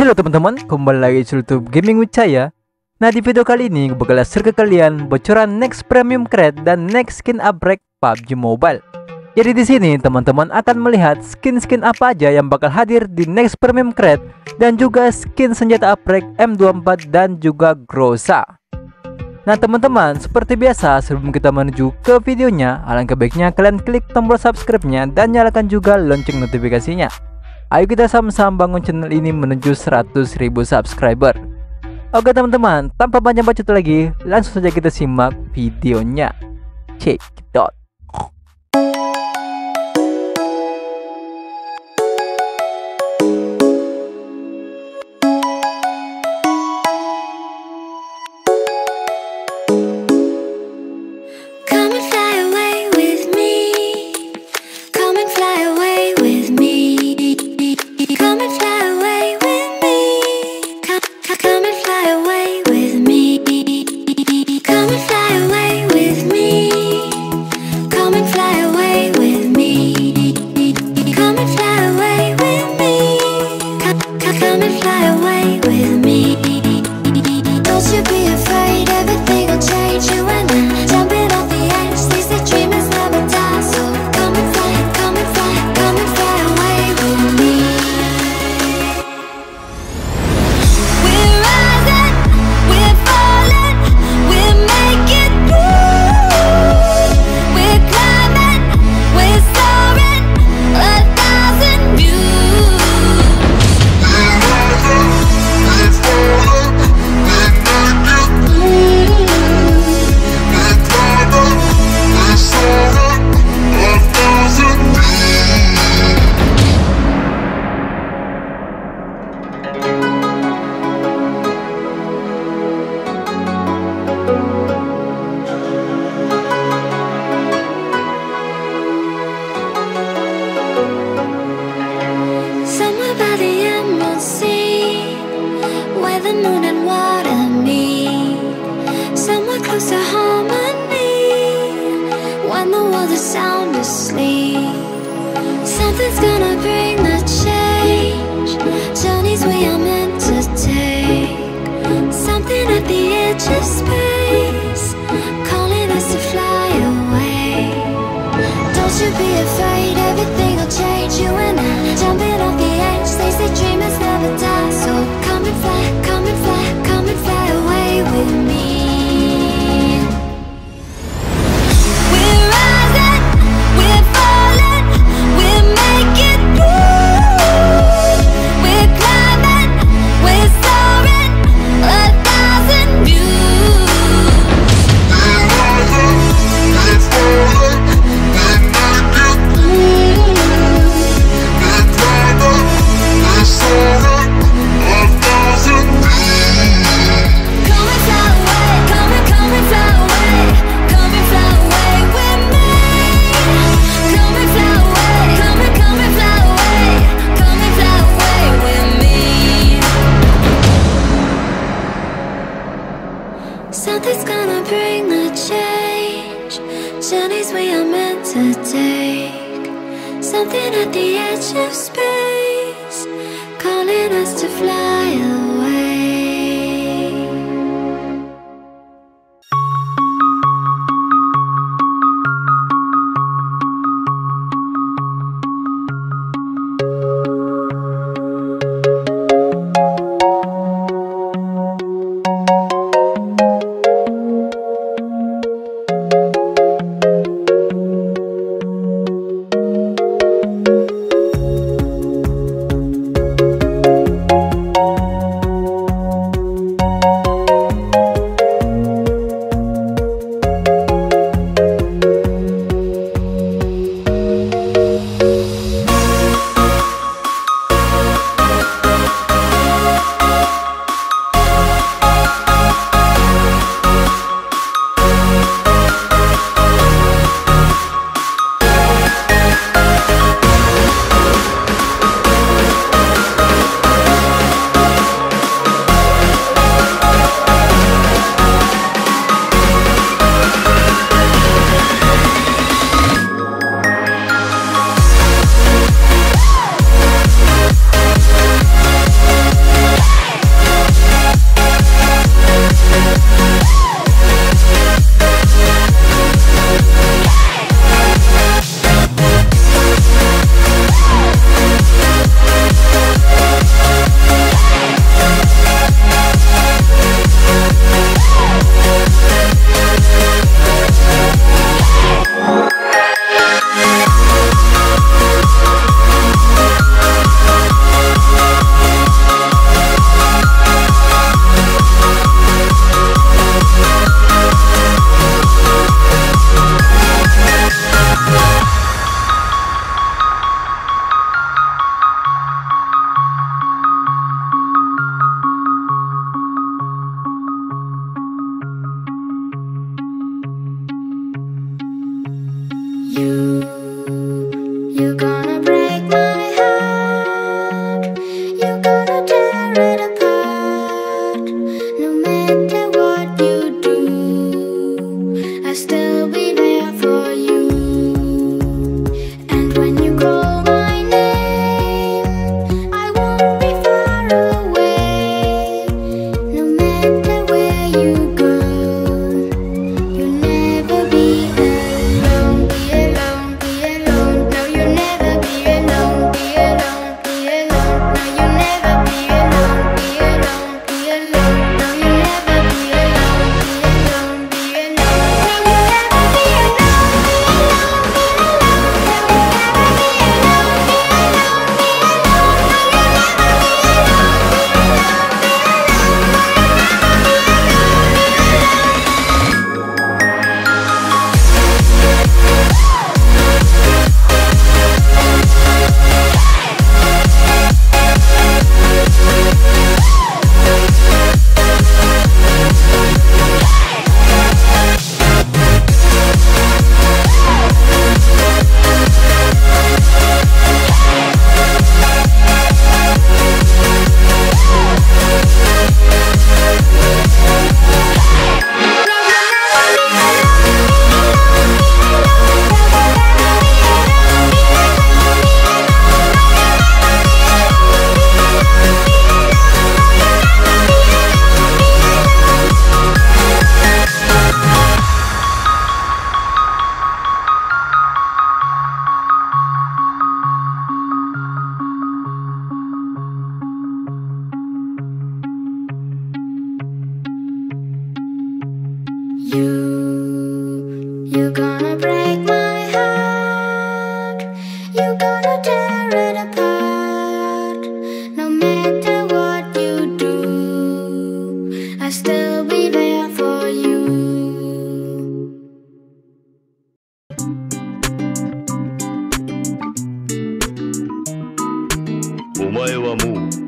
Halo teman-teman, kembali lagi di YouTube Gaming with saya. Nah, di video kali ini gue bakal share ke kalian bocoran next premium crate dan next skin upgrade PUBG Mobile. Jadi di sini teman-teman akan melihat skin-skin apa aja yang bakal hadir di next premium crate dan juga skin senjata upgrade M24 dan juga Groza. Nah teman-teman, seperti biasa sebelum kita menuju ke videonya, alangkah baiknya kalian klik tombol subscribe-nya dan nyalakan juga lonceng notifikasinya. Ayo kita sama-sama bangun channel ini menuju 100.000 subscriber. Oke teman-teman, tanpa banyak bacot lagi, langsung saja kita simak videonya. Check it out. Something's gonna bring the change. Journeys we are meant to take. Something at the edge of space, calling us to fly away. Don't you be afraid, everything will change. You and I, jumping off the edge. They say dreamers never die. So come and fly, come and fly, come and fly away with me. Something's gonna bring the change. Journeys we are meant to take. Something at the edge of space, calling us to fly away. You're gonna break my heart. You're gonna tear it apart. No matter what you do, I'll still be there for you. And when you call my name, I won't be far away. No matter where you go, you'll never be alone. Be alone, be alone. No, you'll never be alone. Be alone, be alone. No, you'll never be alone. Be alone, be alone. No, you'll never be alone. Be alone, be alone. No, you'll never be You're gonna break my heart. You're gonna tear it apart. No matter what you do, I'll still be there for you. お前はもう